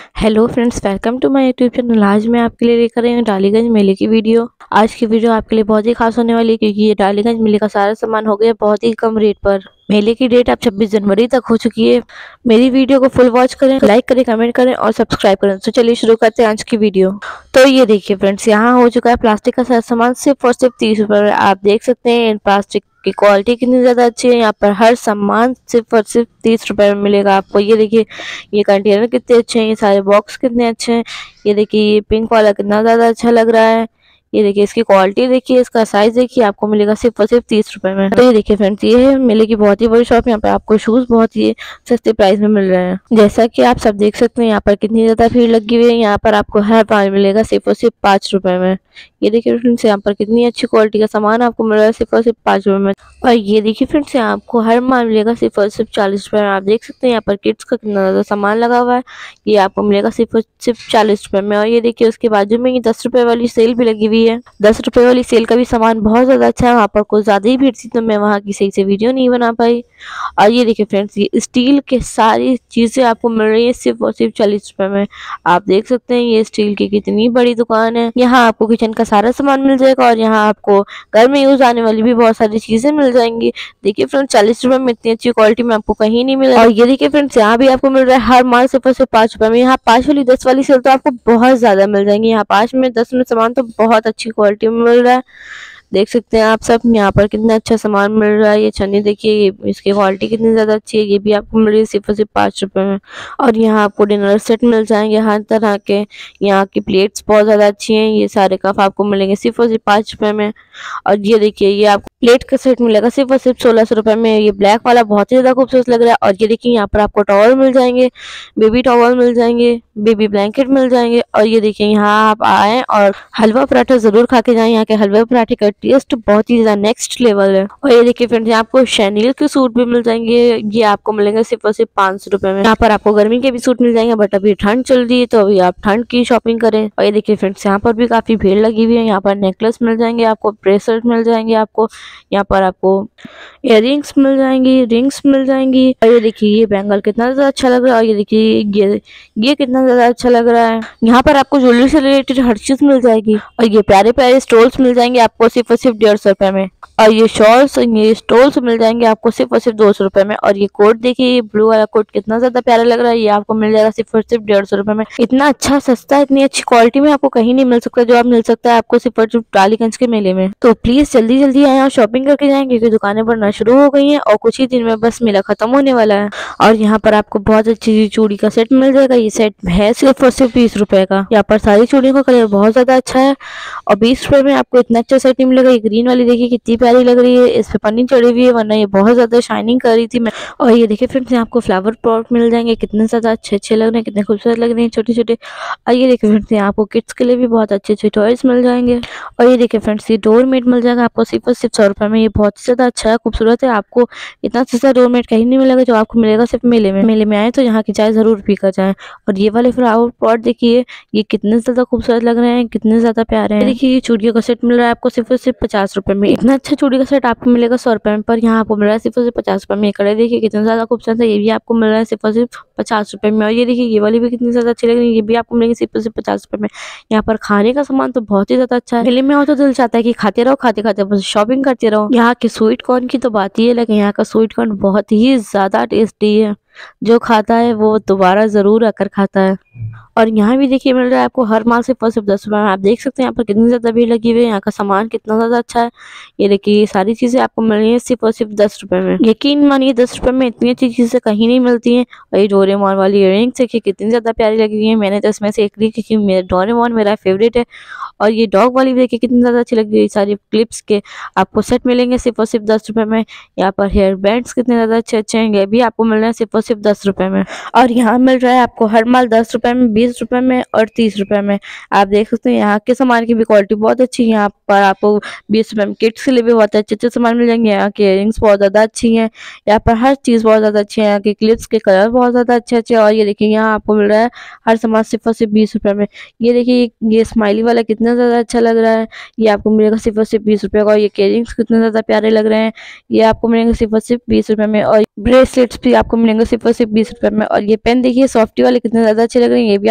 Hello friends, welcome to my YouTube channel. आज मैं आपके लिए लेकर आई हूँ डालीगंज मेले की वीडियो। आज की वीडियो आपके लिए बहुत ही खास होने वाली है क्योंकि ये डालीगंज मेले का सारा सामान हो गया बहुत ही कम रेट पर। मेले की डेट अब 26 जनवरी तक हो चुकी है। मेरी वीडियो को फुल वॉच करें, लाइक करें, कमेंट करें और सब्सक्राइब करें। तो चलिए शुरू करते हैं आज की वीडियो। तो ये देखिए फ्रेंड्स, यहाँ हो चुका है प्लास्टिक का सारा सामान सिर्फ और सिर्फ 30 रुपये में। आप देख सकते हैं प्लास्टिक की क्वालिटी कितनी ज़्यादा अच्छी है। यहाँ पर हर सामान सिर्फ और सिर्फ 30 रुपये में मिलेगा आपको। ये देखिए ये कंटेनर कितने अच्छे हैं, ये सारे बॉक्स कितने अच्छे हैं। ये देखिए ये पिंक वाला कितना ज़्यादा अच्छा लग रहा है। ये देखिए इसकी क्वालिटी देखिए, इसका साइज देखिए, आपको मिलेगा सिर्फ और सिर्फ 30 रुपये में। तो ये देखिए फ्रेंड्स, ये है मेले की बहुत ही बड़ी शॉप। यहाँ पर आपको शूज़ बहुत ही सस्ते प्राइस में मिल रहे हैं। जैसा कि आप सब देख सकते हैं यहाँ पर कितनी ज़्यादा भीड़ लगी हुई है। यहाँ पर आपको हर माल मिलेगा सिर्फ और सिर्फ 5 रुपये में। ये देखिए फ्रेंड्स, यहाँ पर कितनी अच्छी क्वालिटी का सामान आपको मिल रहा है सिर्फ और सिर्फ 5 रुपये में। और ये देखिए फ्रेंड्स, यहाँ आपको हर माल मिलेगा सिर्फ और सिर्फ 40 रुपये में। आप देख सकते हैं यहाँ पर किड्स का कितना ज़्यादा सामान लगा हुआ है। ये आपको मिलेगा सिर्फ और सिर्फ 40 रुपये में। और ये देखिए उसके बाजू में ये 10 रुपये वाली सेल भी लगी हुई है। 10 रुपये वाली सेल का भी सामान बहुत ज़्यादा अच्छा है। वहाँ पर कुछ ज़्यादा ही भीड़ थी तो मैं वहाँ की सही से वीडियो नहीं बना पाई। और ये देखिए फ्रेंड्स, ये स्टील के सारी चीज़ें आपको मिल रही है सिर्फ और सिर्फ 40 रुपये में। आप देख सकते हैं ये स्टील की कितनी बड़ी दुकान है। यहाँ आपको किचन का सारा सामान मिल जाएगा और यहाँ आपको घर में यूज आने वाली भी बहुत सारी चीजें मिल जाएंगी। देखिए फ्रेंड्स, 40 रुपये में इतनी अच्छी क्वालिटी में आपको कहीं नहीं मिलेगा। और ये देखिए फ्रेंड्स, यहाँ भी आपको मिल रहा है हर माल सिर्फ और सिर्फ 5 रुपये में। यहाँ 5 वाली 10 वाली सेल तो आपको बहुत ज्यादा मिल जाएंगी। यहाँ 5 में 10 में सामान तो बहुत अच्छी क्वालिटी में मिल रहा है। देख सकते हैं आप सब यहाँ पर कितना अच्छा सामान मिल रहा है। ये छन्नी देखिए, ये इसकी क्वालिटी कितनी ज़्यादा अच्छी है। ये भी आपको मिल रही है सिर्फ और सिर्फ 5 रुपये में। और यहाँ आपको डिनर सेट मिल जाएंगे हर तरह के। यहाँ की प्लेट्स बहुत ज़्यादा अच्छी हैं। ये सारे कप आपको मिलेंगे सिर्फ और सिर्फ 5 रुपये में। और ये देखिए ये आपको प्लेट का सेट मिलेगा सिर्फ और सिर्फ 1600 रुपये में। ये ब्लैक वाला बहुत ही ज़्यादा खूबसूरत लग रहा है। और ये देखिए यहाँ पर आपको टॉवल मिल जाएंगे, बेबी टॉवल मिल जाएंगे, बेबी ब्लैंकेट मिल जाएंगे। और ये देखिए यहाँ आप आए और हलवा पराठा जरूर खा के जाएं। यहाँ के हलवा पराठे का टेस्ट बहुत ही ज्यादा नेक्स्ट लेवल है। और ये देखिए फ्रेंड्स, यहाँ आपको शैनिल के सूट भी मिल जाएंगे। ये आपको मिलेंगे सिर्फ और सिर्फ 500 रुपये में। यहाँ पर आपको गर्मी के भी सूट मिल जाएंगे, बट अभी ठंड चल रही है तो अभी आप ठंड की शॉपिंग करें। और ये देखिए फ्रेंड्स, यहाँ पर भी काफी भीड़ लगी हुई है। यहाँ पर नेकलेस मिल जाएंगे आपको, ब्रेसलेट मिल जाएंगे आपको, यहाँ पर आपको इयररिंग्स मिल जाएंगी, रिंग्स मिल जाएंगी। और ये देखिए ये बैंगल कितना ज्यादा अच्छा लग रहा है। और ये देखिए ये कितना ज्यादा अच्छा लग रहा है। यहाँ पर आपको ज्वेलरी से रिलेटेड हर चीज मिल जाएगी। और ये प्यारे प्यारे स्टोल्स मिल जाएंगे आपको सिर्फ और सिर्फ 150 रुपये में। और ये शॉल्स, ये स्टोल्स मिल जाएंगे आपको सिर्फ और सिर्फ 200 रुपये में। और ये कोट देखिए, ये ब्लू वाला कोट कितना ज्यादा प्यारा लग रहा है। ये आपको मिल जाएगा सिर्फ और सिर्फ 150 रुपये में। इतना अच्छा सस्ता, इतनी अच्छी क्वालिटी में आपको कहीं नहीं मिल सकता जो आप मिल सकता है आपको सिर्फ और सिर्फ डालीगंज के मेले में। तो प्लीज जल्दी जल्दी आए और शॉपिंग करके जाएं क्योंकि दुकानें बढ़ना शुरू हो गई हैं और कुछ ही दिन में बस मेला खत्म होने वाला है। और यहाँ पर आपको बहुत अच्छी चूड़ी का सेट मिल जाएगा। ये सेट है सिर्फ और सिर्फ 20 रुपये का। यहाँ पर सारी चूड़ियों का कलर बहुत ज्यादा अच्छा है और 20 रुपये में आपको इतना अच्छा सेट नहीं मिलेगा। ये ग्रीन वाली देखिए कितनी प्यारी लग रही है, इस पे पन्नी चढ़ी हुई है, वरना ये बहुत ज्यादा शाइनिंग कर रही थी मैं। और ये देखिए फ्रेंड्स, यहाँ आपको फ्लावर पॉट मिल जाएंगे, कितने ज्यादा अच्छे अच्छे लग रहे हैं, कितने खूबसूरत लग रहे हैं, छोटे छोटे। और ये देखिए फ्रेंड्स, यहाँ आपको किड्स के लिए भी बहुत अच्छे अच्छे टॉयज मिल जाएंगे। और ये देखिए फ्रेंड्स, ये डोर मेट मिल जाएगा आपको सिर्फ और सिर्फ 100 रुपये में। ये बहुत ज्यादा अच्छा है, खूबसूरत है। आपको इतना सस्ता डोर मेट कहीं नहीं मिलेगा जो आपको मिलेगा सिर्फ मेले में। मेले में आए तो यहाँ की चाय जरूर पी कर जाए। और ये वाले फ्लावर पॉट देखिए, ये कितने ज्यादा खूबसूरत लग रहे हैं, कितने ज्यादा प्यारे हैं। देखिए ये चूड़ियों का सेट मिल रहा है आपको सिर्फ और सिर्फ 50 रुपये में। इतना अच्छा चूड़ी का सेट आपको मिलेगा 100 रुपये में, पर यहाँ आपको मिल रहा है सिर्फ और सिर्फ 50 रुपये में। ये कड़े देखिए कितना ज्यादा खूबसूरत है, ये भी आपको मिल रहा है सिर्फ और सिर्फ 50 रुपये में। और ये देखिए ये वाली भी कितनी ज्यादा अच्छी लग रही है, ये भी आपको मिलेगी सिर्फ और सिर्फ 50 रुपये में। यहाँ पर खाने का सामान तो बहुत ही ज्यादा अच्छा है। मेले में आओ तो दिल चाहता है कि खाते रहो, खाते खाते बस शॉपिंग करते रहो। यहाँ के स्वीट कॉर्न की तो बात ही है, लेकिन यहाँ का स्वीट कॉर्न बहुत ही ज्यादा टेस्टी है। जो खाता है वो दोबारा जरूर आकर खाता है। और यहाँ भी देखिए मिल रहा है आपको हर माल सिर्फ और सिर्फ 10 रुपये में। आप देख सकते हैं यहाँ पर कितनी ज्यादा भीड़ लगी हुई है, यहाँ का सामान कितना ज्यादा अच्छा है। ये देखिए ये सारी चीजें आपको मिल रही है सिर्फ और सिर्फ 10 रुपये में। यकीन मानिए 10 रुपये में इतनी अच्छी चीजें कहीं नहीं मिलती हैं। और ये डोरेमोन वाली इयररिंग्स देखिए कितनी ज्यादा प्यारी लगी हुई है। मैंने तो इसमें से एक ली क्योंकि डोरेमोन मेरा फेवरेट है। और ये डॉग वाली देखिए कितनी ज्यादा अच्छी लगी हुई। सारी क्लिप्स के आपको सेट मिलेंगे सिर्फ और सिर्फ 10 रुपये में। यहाँ पर हेयर बैंड्स कितने ज्यादा अच्छे अच्छे हैं, ये भी आपको मिल रहे हैं सिर्फ और सिर्फ 10 रुपये में। और यहाँ मिल रहा है आपको हर माल 10 रुपये में, 20 रुपये में और 30 रुपये में। आप देख सकते हैं यहाँ के सामान की भी क्वालिटी बहुत अच्छी है। यहाँ पर आपको 20 रुपये में किड्स के लिए भी बहुत अच्छे अच्छे सामान मिल जाएंगे। यहाँ की इयररिंग्स बहुत ज्यादा अच्छी हैं, यहाँ पर हर चीज बहुत ज्यादा अच्छी है। यहाँ के क्लिप्स के कलर बहुत ज्यादा अच्छे अच्छे। और ये देखिए यहाँ आपको मिल रहा है हर सामान सिर्फ और सिर्फ 20 रुपये में। ये देखिए ये स्माइली वाला कितना ज्यादा अच्छा लग रहा है, ये आपको मिलेगा सिर्फ और सिर्फ 20 रुपये का। और ये इयररिंग्स कितने ज्यादा प्यारे लग रहे हैं, ये आपको मिलेंगे सिर्फ और सिर्फ 20 रुपये में। और ब्रेसलेट्स भी आपको मिलेंगे सिर्फ और सिर्फ 20 रुपये में। और ये पेन देखिए सॉफ्टी वाले कितने ज्यादा अच्छे लग रहे हैं, ये भी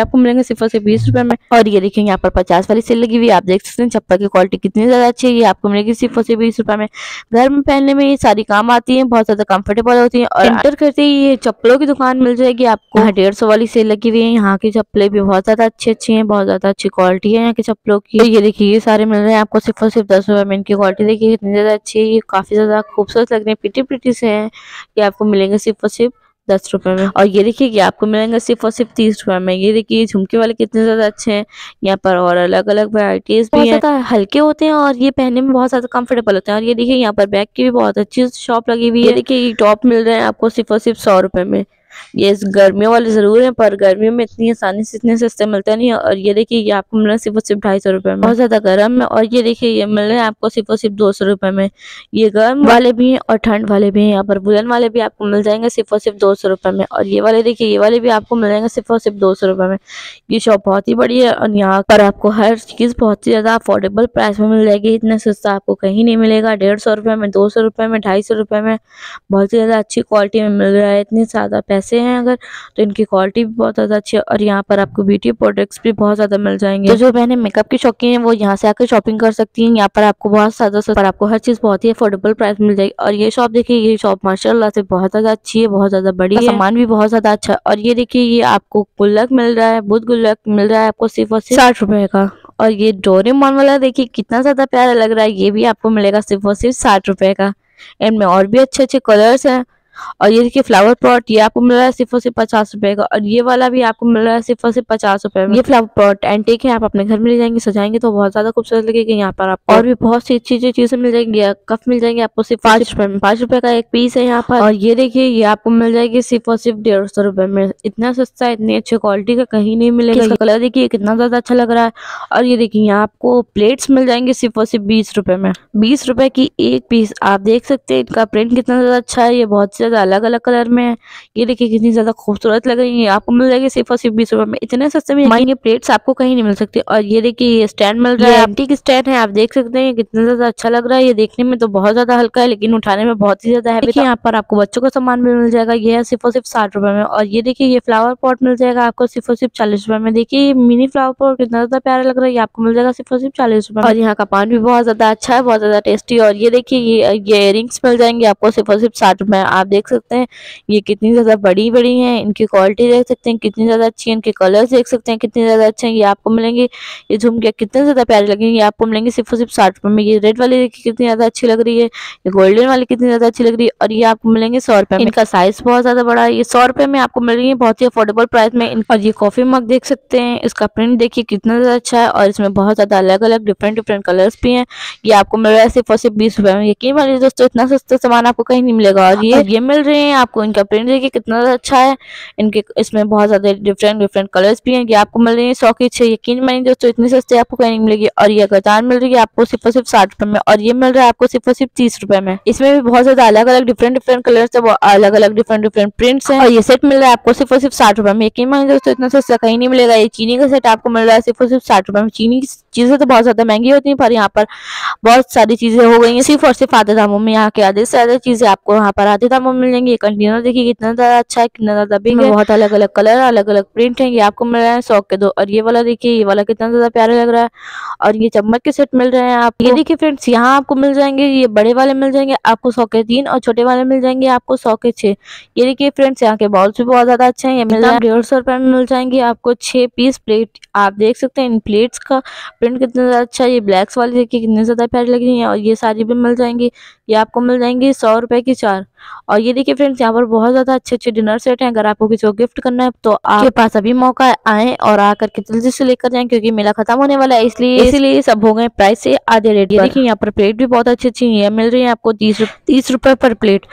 आपको मिलेंगे सिर्फ और सिर्फ 20 रुपए में। और ये देखिए यहाँ पर 50 वाली सेल लगी हुई है, आप देख सकते हैं चप्पल की क्वालिटी कितनी ज्यादा अच्छी है। ये आपको मिलेगी सिर्फ और सिर्फ 20 रुपए में। घर में पहनने में ये सारी काम आती है, बहुत ज्यादा कंफर्टेबल होती है। और एंटर करते ही ये चप्पलों की दुकान मिल जाएगी आपको। यहाँ 150 वाली सेल लगी हुई है। यहाँ की चप्पलें भी बहुत ज्यादा अच्छी हैं, बहुत ज्यादा अच्छी क्वालिटी है यहाँ की चप्पलों की। तो ये देखिए ये सारे मिल रहे हैं आपको सिर्फ और सिर्फ 10 रुपए में। इनकी क्वालिटी देखिए कितनी ज्यादा अच्छी है, ये काफी ज्यादा खूबसूरत लग रहे हैं, प्रिटी से हैं। ये आपको मिलेंगे सिर्फ और सिर्फ 10 रुपए में। और ये देखिए कि आपको मिलेंगे सिर्फ और सिर्फ 30 रुपए में। ये देखिए झुमके वाले कितने ज्यादा अच्छे हैं। यहाँ पर और अलग अलग वैरायटीज भी हैं, ज्यादा हल्के होते हैं और ये पहनने में बहुत ज्यादा कंफर्टेबल होते हैं। और ये देखिए यहाँ पर बैग की भी बहुत अच्छी शॉप लगी हुई है। ये देखिए ये टॉप मिल रहे हैं आपको सिर्फ और सिर्फ 100 रुपए में। ये गर्मियों वाले जरूर हैं, पर गर्मियों में इतनी आसानी से इतने सस्ते मिलते नहीं है। और ये देखिए ये आपको मिल रहा है सिर्फ और सिर्फ 250 रुपए में, बहुत ज्यादा गर्म है। और ये देखिए ये मिल रहे हैं आपको सिर्फ और सिर्फ 200 रुपए में। ये गर्म वाले भी हैं और ठंड वाले भी हैं। यहाँ पर वुलन वाले भी आपको मिल जाएंगे सिर्फ और सिर्फ 200 रुपए में। और ये वाले देखिए ये वाले भी आपको मिल जाएंगे सिर्फ और सिर्फ 200 रुपए में। ये शॉप बहुत ही बड़ी है और यहाँ पर आपको हर चीज बहुत ही ज्यादा अफोर्डेबल प्राइस में मिल जाएगी। इतना सस्ता आपको कहीं नहीं मिलेगा। 150 रुपए में, 200 रुपए में, 250 रुपए में, बहुत ही ज्यादा अच्छी क्वालिटी में मिल रहा है। इतने ज्यादा पैसे हैं अगर तो इनकी क्वालिटी भी बहुत ज्यादा अच्छी है। और यहाँ पर आपको ब्यूटी प्रोडक्ट्स भी बहुत ज्यादा मिल जाएंगे। तो जो बहनें मेकअप की शौकीन हैं वो यहाँ से आकर शॉपिंग कर सकती हैं। यहाँ पर आपको बहुत ज्यादा पर आपको हर चीज बहुत ही अफोर्डेबल प्राइस मिल जाएगी। और ये शॉप देखिए ये शॉप माशाल्लाह से बहुत ज्यादा अच्छी है, बहुत ज्यादा बड़ी है, सामान भी बहुत ज्यादा अच्छा है। और ये देखिए ये आपको गुल्लक मिल रहा है, बुद्ध गुल्लक मिल रहा है आपको सिर्फ और सिर्फ 60 रुपए का। और ये डोरेमोन वाला देखिए कितना ज्यादा प्यारा लग रहा है, ये भी आपको मिलेगा सिर्फ और सिर्फ 60 रुपए का। इनमें और भी अच्छे अच्छे कलर्स हैं। और ये देखिए फ्लावर पॉट, ये आपको मिल रहा है सिर्फ और सिर्फ 50 रुपए का। और ये वाला भी आपको मिल रहा है सिर्फ और सिर्फ 50 रुपए में। ये फ्लावर पॉट एंटीक है, आप अपने घर में ले जाएंगे सजाएंगे तो बहुत ज्यादा खूबसूरत लगेगा। यहाँ पर आपको और भी बहुत सी अच्छी चीजें मिल जाएंगी। कप मिल जाएंगे आपको सिर्फ 5 रुपए में, 5 रुपए का एक पीस है यहाँ पर। और ये देखिए ये आपको मिल जाएगी सिर्फ और सिर्फ 150 रुपए में। इतना सस्ता, इतनी अच्छी क्वालिटी का कहीं नहीं मिलेगा। इसका कलर देखिए कितना ज्यादा अच्छा लग रहा है। और ये देखिए यहाँ आपको प्लेट्स मिल जाएंगे सिर्फ और सिर्फ 20 रुपए में। 20 रुपए की एक पीस, आप देख सकते हैं इनका प्रिंट कितना ज्यादा अच्छा है। ये बहुत ज्यादा अलग अलग कलर में है। ये देखिए कितनी ज्यादा खूबसूरत लग रही है। आपको मिल जाएगी सिर्फ और सिर्फ 20 रुपए में। इतने सस्ते में ये प्लेट्स आपको कहीं नहीं मिल सकती। और ये देखिए ये स्टैंड मिल रहा है, एंटीक स्टैंड है, आप देख सकते हैं कितना ज्यादा अच्छा लग रहा है। ये देखने में तो बहुत ज्यादा हल्का है लेकिन उठाने में बहुत ही ज्यादा है। देखिए यहाँ पर आपको बच्चों का सामान भी मिल जाएगा, ये है सिर्फ और सिर्फ 60 रुपए में। और ये देखिए ये फ्लावर पॉट मिल जाएगा आपको सिर्फ और सिर्फ 40 रुपए में। देखिए ये मिनी फ्लावर पॉट कितना ज्यादा प्यारा लग रहा है, ये आपको मिल जाएगा सिर्फ और सिर्फ 40 रुपए में। और यहाँ का पान भी बहुत ज्यादा अच्छा है, बहुत ज्यादा टेस्टी। और ये देखिए ये इयररिंग्स मिल जाएंगे आपको सिर्फ और सिर्फ 60 रुपए। आप देख सकते हैं ये कितनी ज्यादा बड़ी बड़ी हैं, इनकी क्वालिटी देख सकते हैं कितनी ज्यादा अच्छी है, इनके कलर्स देख सकते हैं कितने ज्यादा अच्छे हैं। ये आपको मिलेंगे, ये झुमके कितने ज्यादा प्यारे लगेंगे, ये आपको मिलेंगे सिर्फ और सिर्फ 60 रुपए में। ये रेड वाली देखिए कितनी ज्यादा अच्छी लग रही है, ये गोल्डन वाली कितनी ज्यादा अच्छी लग रही है। और ये आपको मिलेंगे 100 रुपए में। इनका साइज बहुत ज्यादा बड़ा है, ये 100 रुपए में आपको मिल रही है, बहुत ही अफोर्डेबल प्राइस में। और ये कॉफी मग देख सकते हैं, इसका प्रिंट देखिए कितना ज्यादा अच्छा है और इसमें बहुत ज्यादा अलग अलग डिफरेंट कलर्स भी हैं। ये आपको मिल रहा है सिर्फ और सिर्फ 20 रुपए में। यकीन मानिए दोस्तों इतना सस्ता सामान आपको कहीं नहीं मिलेगा। और ये मिल रहे हैं आपको, इनका प्रिंट देखिए कितना ज्यादा अच्छा है। इनके इसमें बहुत ज्यादा डिफरेंट कलर्स भी हैं। ये आपको मिल रही है 100 की 6। यकीन मानिए दोस्तों इतनी सस्ते आपको कहीं नहीं मिलेगी। और ये गतार मिल रही है आपको सिर्फ और सिर्फ 60 रुपए में। और ये मिल रहा है आपको सिर्फ और सिर्फ 30 रुपए में। इसमें भी बहुत ज्यादा अलग अलग डिफरेंट कलर्स है, अलग अलग डिफरेंट प्रिंट्स हैं। और ये सेट मिल रहा है आपको सिर्फ और सिर्फ 60 रुपए में। यकीन मानिए दोस्तों इतना सस्ता कहीं नहीं मिलेगा। ये चीनी का सेट आपको मिल रहा है सिर्फ और सिर्फ 60 रुपए में। चीनी की चीजें तो बहुत ज्यादा महंगी होती हैं पर यहाँ पर बहुत सारी चीजें हो गई हैं सिर्फ और सिर्फ आधे दामों में। यहाँ के आधे से ज्यादा चीजें आपको यहाँ पर आधे दामों में मिल जाएंगी। ये कंटेनर देखिए कितना ज्यादा अच्छा है, कितना ज्यादा बिग है, बहुत अलग अलग कलर, अलग अलग प्रिंट है। ये आपको मिल रहा है 100 के 2। और ये वाला देखिए, ये वाला कितना ज्यादा प्यारा लग रहा है। और ये चम्मच के सेट मिल रहे हैं आप, ये देखिए फ्रेंड्स यहाँ आपको मिल जाएंगे, ये बड़े वाले मिल जाएंगे आपको 100 के 3 और छोटे वाले मिल जाएंगे आपको 100 के 6। ये देखिए फ्रेंड्स यहाँ के बाउल्स भी बहुत ज्यादा अच्छे हैं। ये मिल रहा है 150 रुपए में मिल जाएंगे आपको 6 पीस प्लेट। आप देख सकते हैं इन प्लेट्स का प्रिंट कितना ज्यादा अच्छा है। ये ब्लैक्स वाली देखिए कितनी ज्यादा प्यारी लग रही है। और ये सारी भी मिल जाएंगी, ये आपको मिल जाएंगी 100 रुपए की 4। और ये देखिए फ्रेंड्स यहाँ पर बहुत ज्यादा अच्छे अच्छे डिनर सेट हैं। अगर आपको किसी को गिफ्ट करना है तो आपके पास अभी मौका है, और आकर के जल्दी से लेकर जाएं क्योंकि मेला खत्म होने वाला है, इसलिए सब हो गए प्राइस से आधे रेट। ये देखिए यहाँ पर प्लेट भी बहुत अच्छी अच्छी है, मिल रही है आपको 30 रुपए पर प्लेट।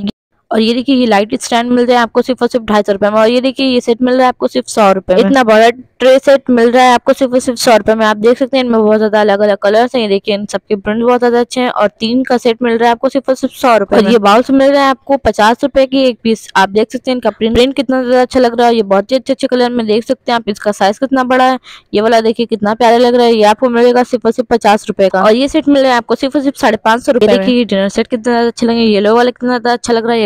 और ये देखिए ये लाइट स्टैंड मिल रहा है आपको सिर्फ और सिर्फ 250 रुपए में। और ये देखिए ये सेट मिल रहा है आपको सिर्फ 100 रुपए में। इतना बड़ा ट्रे सेट मिल रहा है आपको सिर्फ और सिर्फ 100 रुपए में। आप देख सकते हैं इनमें बहुत ज्यादा अलग अलग कलर्स हैं। ये देखिए इन सबके प्रिंट बहुत ज्यादा अच्छे हैं। और 3 का सेट मिल रहा है आपको सिर्फ और सिर्फ 100 रुपए। और ये बाउल्स मिल रहा है आपको 50 रुपए की एक पीस। आप देख सकते हैं इनका प्रिंट कितना ज्यादा अच्छा लग रहा है। ये बहुत ही अच्छे अच्छे कलर में देख सकते हैं आप। इसका साइज कितना बड़ा है, ये वाला देखिए कितना प्यारा लग रहा है। ये आपको मिलेगा सिर्फ और सिर्फ 50 रुपए का। और ये सेट मिल रहा है आपको सिर्फ और सिर्फ 550 रुपए। देखिए ये डिनर सेट कितना अच्छा लगे, येलो वाला कितना ज्यादा अच्छा लग रहा है, ये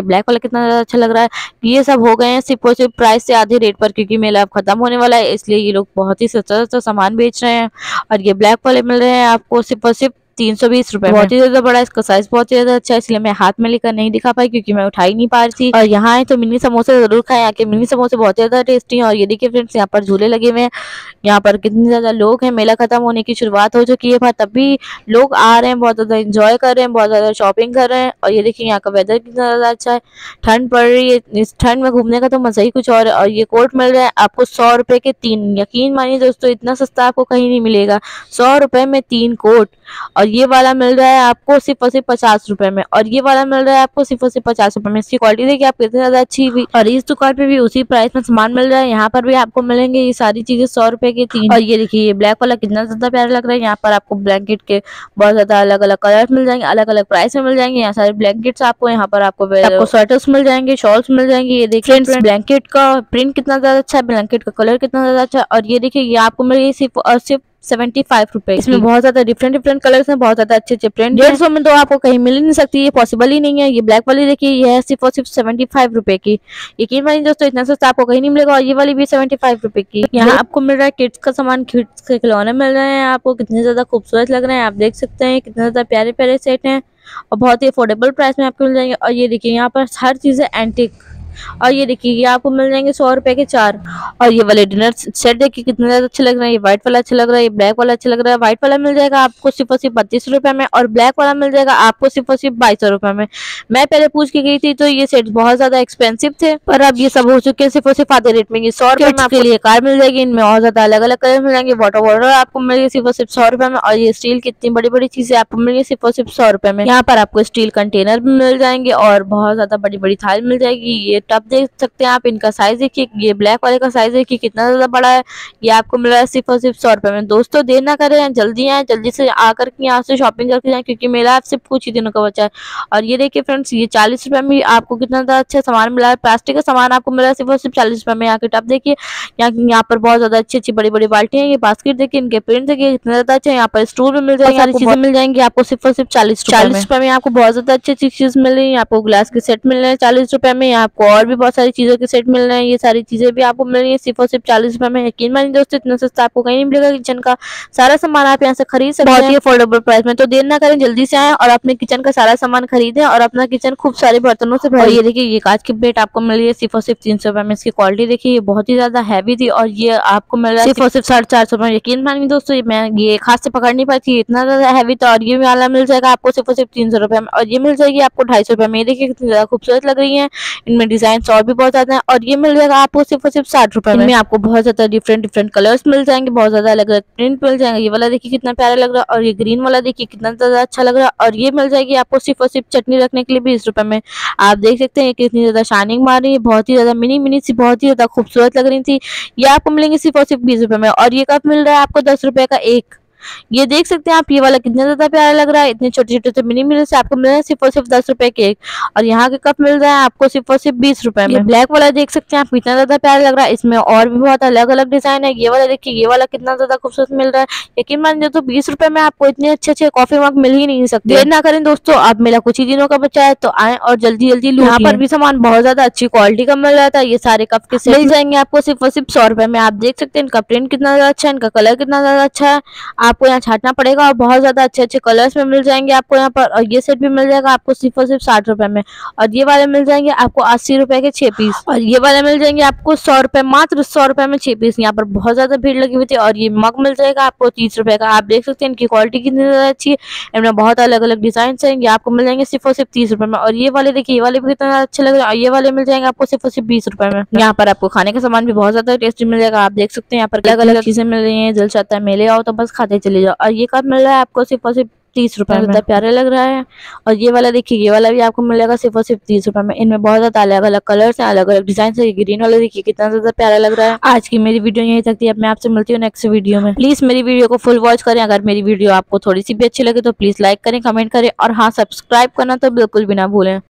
ब्लैक वाला कितना ज़्यादा अच्छा लग रहा है। ये सब हो गए हैं सिर्फ और सिर्फ प्राइस से आधे रेट पर, क्योंकि मेला अब खत्म होने वाला है, इसलिए ये लोग बहुत ही सस्ता सस्ता सामान बेच रहे हैं। और ये ब्लैक वाले मिल रहे हैं आपको सिर्फ और सिर्फ 320 रुपए। बहुत ही ज्यादा बड़ा, इसका साइज बहुत ही ज्यादा अच्छा है, इसलिए मैं हाथ में लेकर नहीं दिखा पाई क्योंकि मैं उठा ही नहीं पा रही थी। और यहाँ आए तो मिनी समोसे जरूर खाएं, यहाँ के मिनी समोसे बहुत ज्यादा टेस्टी हैं। और ये देखिए फ्रेंड्स, यहाँ पर झूले लगे हुए हैं, यहाँ पर कितने ज्यादा लोग हैं। मेला खत्म होने की शुरुआत हो चुकी है पर तब भी लोग आ रहे हैं, बहुत ज्यादा एंजॉय कर रहे हैं, बहुत ज्यादा शॉपिंग कर रहे हैं। और ये देखिए यहाँ का वेदर कितना ज्यादा अच्छा है, ठंड पड़ रही है, इस ठंड में घूमने का तो मजा ही कुछ और है। और ये कोट मिल रहा है आपको 100 रुपए के 3। यकीन मानिए दोस्तों, इतना सस्ता आपको कहीं नहीं मिलेगा, 100 रुपए में 3 कोट। और ये वाला मिल रहा है आपको सिर्फ और सिर्फ 50 रुपए में, और ये वाला मिल रहा है आपको सिर्फ और सिर्फ 50 रुपए में। इसकी क्वालिटी देखिए आप कितनी ज्यादा अच्छी हुई। और इस दुकान पे भी उसी प्राइस में सामान मिल रहा है, यहाँ पर भी आपको मिलेंगे ये सारी चीजें 100 रुपए की 3। और ये देखिए ये ब्लैक वाला कितना ज्यादा प्यारा लग रहा है। यहाँ पर आपको ब्लैंकेट के बहुत ज्यादा अलग अलग कलर मिल जाएंगे, अलग अलग प्राइस में मिल जाएंगे। यहाँ सारे ब्लैंकेट्स आपको, यहाँ पर आपको स्वेटर्स मिल जाएंगे, शॉल्स मिल जाएंगे। ये देखिए फ्रेंड्स, ब्लैंकेट का प्रिंट कितना ज्यादा अच्छा है, ब्लैंकेट का कलर कितना ज्यादा अच्छा है। और ये देखिए ये आपको मिलेगी सिर्फ और सिर्फ 75 रुपए। इसमें बहुत ज्यादा डिफरेंट कलर्स हैं, बहुत ज्यादा अच्छे प्रिंट। 150 में तो आपको कहीं मिल ही नहीं सकती, ये पॉसिबल ही नहीं है। ये ब्लैक वाली देखिए ये है सिर्फ और सिर्फ 75 रुपए की। यकीन मानिए दोस्तों, इतना सस्ता आपको कहीं नहीं मिलेगा। और ये वाली भी 75 रुपए की। यहाँ आपको मिल रहा है किड्स का सामान, किड्स के खिलौने मिल रहे हैं आपको, कितने ज्यादा खूबसूरत लग रहे हैं, आप देख सकते हैं कितने ज्यादा प्यारे प्यारे सेट हैं और बहुत ही अफोर्डेबल प्राइस में आपको मिल जाएंगे। और ये देखिए यहाँ पर हर चीज है एंटिक। और ये देखिए ये आपको मिल जाएंगे 100 रुपए के 4। और ये वाले डिनर सेट देखिए कितने ज्यादा अच्छे लग रहे हैं। ये व्हाइट वाला अच्छा लग रहा है, ये ब्लैक वाला अच्छा लग रहा है। व्हाइट वाला मिल जाएगा आपको सिर्फ और सिर्फ 32 रुपए में, और ब्लैक वाला मिल जाएगा आपको सिर्फ और सिर्फ 22 रुपए में। मैं पहले पूछ के गई थी तो ये सेट बहुत ज्यादा एक्सपेंसिव थे, पर अब ये सब हो चुके हैं सिर्फ और सिर्फ आधे रेट में। ये 100 रुपए में आपके लिए कार मिल जाएगी, इनमें और ज्यादा अलग अलग कलर मिल जाएंगे। वाटर बॉटल आपको मिलेगी सिर्फ और सिर्फ 100 रुपए में। और ये स्टील की इतनी बड़ी बड़ी चीजें आपको मिलेगी सिर्फ और सिर्फ 100 रुपए में। यहाँ पर आपको स्टील कंटेनर भी मिल जाएंगे और बहुत ज्यादा बड़ी बड़ी थाल मिल जाएगी। ये टब देख सकते हैं आप, इनका साइज देखिए, ये ब्लैक वाले का साइज देखिए कितना ज्यादा बड़ा है। ये आपको मिल रहा है सिर्फ और सिर्फ 100 रुपए में। दोस्तों देर ना करें, जल्दी आए, जल्दी से आकर के यहाँ से शॉपिंग करके जाएं, क्योंकि मेला आप सिर्फ कुछ ही दिनों का बचा है। और ये देखिए फ्रेंड्स, ये 40 रुपए में आपको कितना ज्यादा अच्छा सामान मिला है। प्लास्टिक का सामान आपको मिल रहा है सिर्फ और सिर्फ 40 रुपए में। यहाँ के टब देखिए, यहाँ पर बहुत ज्यादा अच्छी अच्छी बड़ी बड़ी बाल्टियां, ये बास्केट देखिए, इनके प्रिंट देखिए कितना ज्यादा अच्छा है। यहाँ पर स्टूल भी मिल जाएगी, सारी चीजें मिल जाएंगी आपको सिर्फ और सिर्फ 40 रुपए में। आपको बहुत ज्यादा अच्छी अच्छी चीज मिल रही है। आपको ग्लास के सेट मिल रहे हैं 40 रुपए में। आपको और भी बहुत सारी चीजों के सेट मिल रहे हैं, ये सारी चीजें भी आपको मिल रही है सिर्फ और सिर्फ 40 रुपए में। यकीन मानिए दोस्तों, इतना सस्ता आपको कहीं नहीं मिलेगा। किचन का सारा सामान आप यहाँ से खरीद सकते हैं बहुत ही अफोर्डेबल प्राइस में। तो देर ना करें, जल्दी से आए और अपने किचन का सारा सामान खरीदें और अपना किचन खूब सारे बर्तनों से भरें। ये देखिए ये कांच की प्लेट आपको मिल रही है सिर्फ और सिर्फ 300 रुपए में। इसकी क्वालिटी देखिए, ये बहुत ही ज्यादा हैवी थी और ये आपको मिल रहा है सिर्फ और सिर्फ 450 रुपए में। यकीन मानिए दोस्तों, मैं ये हाथ से पकड़ नहीं पाई थी, इतना ज्यादा हैवी था। और ये वाला मिल जाएगा आपको सिर्फ और सिर्फ 300 रुपए में, और ये मिल जाएगी आपको 250 रुपए में। ये देखिए कितनी ज्यादा खूबसूरत लग रही है, इनमें डिजाइन और भी बहुत ज्यादा है। और ये मिल जाएगा आपको सिर्फ और सिर्फ 60 रुपए में। आपको बहुत ज्यादा डिफरेंट कलर्स मिल जाएंगे, बहुत ज्यादा अलग अलग प्रिंट मिल जाएंगे। ये वाला देखिए कितना प्यारा लग रहा है, और ये ग्रीन वाला देखिए कितना ज्यादा अच्छा लग रहा है। और ये मिल जाएगी आपको सिर्फ और सिर्फ चटनी रखने के लिए 20 रुपए में। आप देख सकते हैं कितनी ज्यादा शाइनिंग मार रही है, बहुत ही ज्यादा मिनी सी, बहुत ही ज्यादा खूबसूरत लग रही थी। ये आपको मिलेंगे सिर्फ और सिर्फ 20 रुपए में। और ये कप मिल रहा है आपको 10 रुपए का एक। ये देख सकते हैं आप, ये वाला कितना ज्यादा प्यारा लग रहा है। इतने छोटे छोटे से मिनी से आपको मिल रहा है सिर्फ और सिर्फ 10 रुपए के एक। और यहाँ के कप मिल रहा है आपको सिर्फ और सिर्फ 20 रुपए में। ब्लैक वाला देख सकते हैं आप, कितना ज्यादा प्यारा लग रहा है। इसमें और भी बहुत अलग अलग डिजाइन है। ये वाला देखिए, ये वाला कितना ज्यादा खूबसूरत मिल रहा है। यकीन मानिए तो 20 रुपए में आपको इतने अच्छे कॉफी मग मिल ही नहीं सकते। देर ना करें दोस्तों, अब मेला कुछ ही दिनों का बचा है, तो आए और जल्दी जल्दी लो। यहाँ पर भी सामान बहुत ज्यादा अच्छी क्वालिटी का मिल रहा था। ये सारे कप के सेट मिल जाएंगे आपको सिर्फ और सिर्फ 100 रुपए में। आप देख सकते हैं इनका प्रिंट कितना ज्यादा अच्छा है, इनका कलर कितना ज्यादा अच्छा है। आपको यहाँ छाटना पड़ेगा और बहुत ज्यादा अच्छे कलर्स में मिल जाएंगे आपको यहाँ पर। और ये सेट भी मिल जाएगा आपको सिर्फ और सिर्फ 60 रुपए में। और ये वाले मिल जाएंगे आपको 80 रुपए के 6 पीस। और ये वाले मिल जाएंगे आपको 100 रुपए, मात्र 100 रुपए में 6 पीस। यहाँ पर बहुत ज्यादा भीड़ लगी हुई थी। और ये मग मिल जाएगा आपको 30 रुपए का। आप देख सकते हैं इनकी क्वालिटी कितनी ज्यादा अच्छी है, इनमें बहुत अलग अलग डिजाइन है। ये आपको मिल जाएंगे सिर्फ और सिर्फ 30 रुपए में। और ये वाले देखिए, ये वाले भी कितना अच्छे लग रहे हैं। और ये वाले मिल जाएंगे आपको सिर्फ और सिर्फ 20 रुपए में। यहाँ पर आपको खाने का सामान भी बहुत ज्यादा टेस्टी मिल जाएगा। आप देख सकते हैं यहाँ पर अलग अलग चीजें मिल रही है। दिल चाहता है मेले आओ तो बस खाते चले जाओ। और ये कप मिल रहा है आपको सिर्फ और सिर्फ 30 रुपए में। ज्यादा प्यारा लग रहा है। और ये वाला देखिए, ये वाला भी आपको मिलेगा सिर्फ और सिर्फ 30 रुपए में। इनमें बहुत ज्यादा अलग अलग कलर्स हैं, अलग अलग डिजाइन है। ग्रीन वाला देखिए कितना ज्यादा प्यारा लग रहा है। आज की मेरी वीडियो यहीं तक थी। अब मैं आपसे मिलती हूँ नेक्स्ट वीडियो में। प्लीज मेरी वीडियो को फुल वॉच करें। अगर मेरी वीडियो आपको थोड़ी सी भी अच्छी लगे तो प्लीज लाइक करें, कमेंट करें, और हाँ, सब्सक्राइब करना तो बिल्कुल भी ना भूलें।